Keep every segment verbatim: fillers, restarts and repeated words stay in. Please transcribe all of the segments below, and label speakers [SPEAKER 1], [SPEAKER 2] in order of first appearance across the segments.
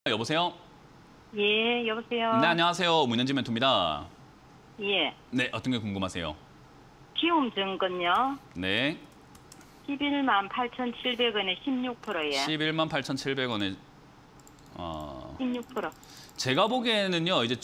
[SPEAKER 1] 여보세요?
[SPEAKER 2] 예, 여보세요?
[SPEAKER 1] 네, 안녕하세요. 문현지 멘토입니다.
[SPEAKER 2] 예.
[SPEAKER 1] 네, 어떤 게 궁금하세요?
[SPEAKER 2] 기움증권요.
[SPEAKER 1] 네,
[SPEAKER 2] 십일만 팔천칠백 원에 십육 퍼센트예.
[SPEAKER 1] 십일만 팔천칠백 원에 어,
[SPEAKER 2] 십육 퍼센트.
[SPEAKER 1] 제가 보기에는요, 이제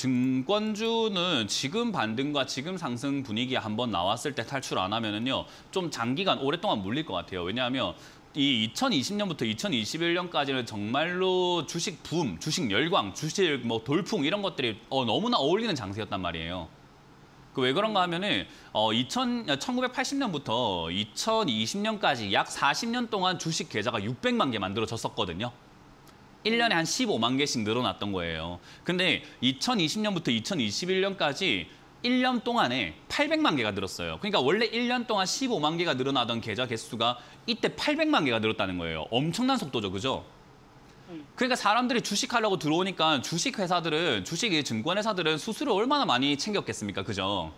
[SPEAKER 1] 증권주는 지금 반등과 지금 상승 분위기에 한번 나왔을 때 탈출 안 하면은요, 좀 장기간 오랫동안 물릴 것 같아요. 왜냐하면 이 이천이십 년부터 이천이십일 년까지는 정말로 주식 붐, 주식 열광, 주식 뭐 돌풍 이런 것들이 어, 너무나 어울리는 장세였단 말이에요. 그 왜 그런가 하면은 어 이천 천구백팔십 년부터 이천이십 년까지 약 사십 년 동안 주식 계좌가 육백만 개 만들어졌었거든요. 일 년에 한 십오만 개씩 늘어났던 거예요. 근데 이천이십 년부터 이천이십일 년까지 일 년 동안에 팔백만 개가 늘었어요. 그러니까 원래 일 년 동안 십오만 개가 늘어나던 계좌 개수가 이때 팔백만 개가 늘었다는 거예요. 엄청난 속도죠, 그죠? 그러니까 사람들이 주식하려고 들어오니까 주식회사들은, 주식 증권회사들은 수수료 얼마나 많이 챙겼겠습니까, 그죠?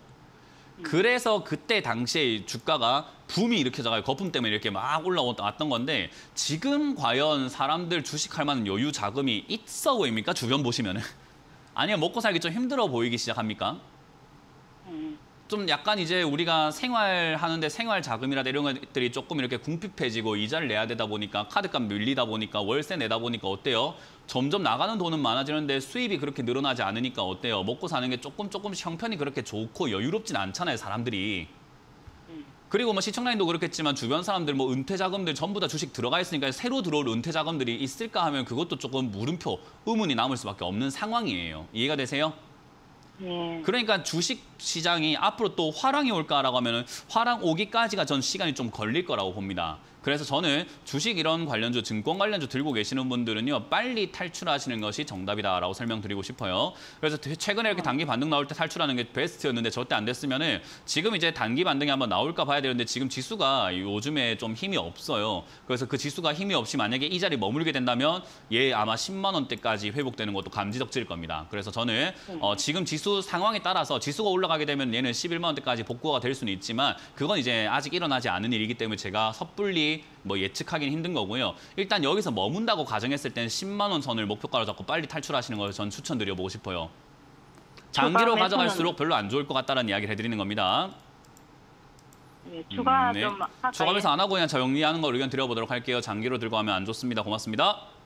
[SPEAKER 1] 그래서 그때 당시에 주가가 붐이 일으켜져가지고 거품 때문에 이렇게 막 올라왔던 건데 지금 과연 사람들 주식할 만한 여유 자금이 있어 보입니까? 주변 보시면은. 아니면 먹고 살기 좀 힘들어 보이기 시작합니까?
[SPEAKER 2] 음.
[SPEAKER 1] 좀 약간 이제 우리가 생활하는데 생활 자금이라든 이런 것들이 조금 이렇게 궁핍해지고 이자를 내야 되다 보니까 카드값 밀리다 보니까 월세 내다 보니까 어때요? 점점 나가는 돈은 많아지는데 수입이 그렇게 늘어나지 않으니까 어때요? 먹고 사는 게 조금 조금씩 형편이 그렇게 좋고 여유롭진 않잖아요, 사람들이. 그리고 뭐 시청라인도 그렇겠지만 주변 사람들 뭐 은퇴 자금들 전부 다 주식 들어가 있으니까 새로 들어올 은퇴 자금들이 있을까 하면 그것도 조금 물음표, 의문이 남을 수밖에 없는 상황이에요. 이해가 되세요?
[SPEAKER 2] 예.
[SPEAKER 1] 그러니까 주식 시장이 앞으로 또 화랑이 올까라고 하면은 화랑 오기까지가 전 시간이 좀 걸릴 거라고 봅니다. 그래서 저는 주식 이런 관련주, 증권 관련주 들고 계시는 분들은요, 빨리 탈출하시는 것이 정답이다라고 설명드리고 싶어요. 그래서 최근에 이렇게 단기 반등 나올 때 탈출하는 게 베스트였는데 저때 안 됐으면은 지금 이제 단기 반등이 한번 나올까 봐야 되는데 지금 지수가 요즘에 좀 힘이 없어요. 그래서 그 지수가 힘이 없이 만약에 이 자리 머물게 된다면 얘 아마 십만 원대까지 회복되는 것도 감지덕지일 겁니다. 그래서 저는 어, 지금 지수 상황에 따라서 지수가 올라가게 되면 얘는 십일만 원대까지 복구가 될 수는 있지만 그건 이제 아직 일어나지 않은 일이기 때문에 제가 섣불리 뭐 예측하기는 힘든 거고요. 일단 여기서 머문다고 가정했을 때는 십만 원 선을 목표가로 잡고 빨리 탈출하시는 걸 전 추천드려보고 싶어요. 장기로 가져갈수록 별로 안 좋을 것 같다는 이야기를 해드리는 겁니다.
[SPEAKER 2] 예, 추가
[SPEAKER 1] 음, 네.
[SPEAKER 2] 좀 할까요?
[SPEAKER 1] 추가해서 안 하고 그냥 정리하는 걸 의견 드려보도록 할게요. 장기로 들고 가면 안 좋습니다. 고맙습니다.